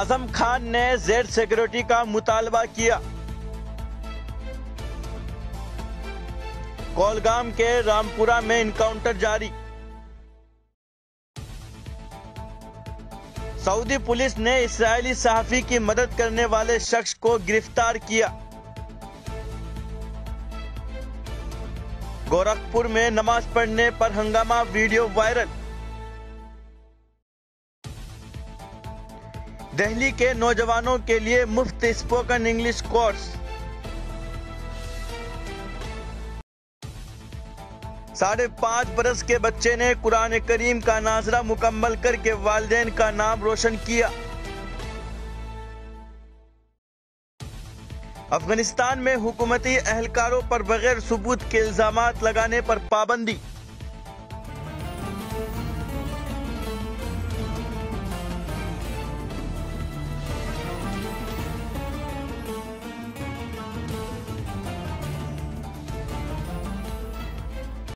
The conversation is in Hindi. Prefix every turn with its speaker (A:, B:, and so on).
A: आजम खान ने जेड सिक्योरिटी का मुतालबा किया। कोलगाम के रामपुरा में इनकाउंटर जारी। सऊदी पुलिस ने इस्राएली सहाफी की मदद करने वाले शख्स को गिरफ्तार किया। गोरखपुर में नमाज पढ़ने पर हंगामा, वीडियो वायरल। दिल्ली के नौजवानों के लिए मुफ्त स्पोकन इंग्लिश कोर्स। 5.5 बरस के बच्चे ने कुरान करीम का नाजरा मुकम्मल करके वालिदैन का नाम रोशन किया। अफगानिस्तान में हुकूमती एहलकारों पर बगैर सबूत के इल्जामात लगाने पर पाबंदी।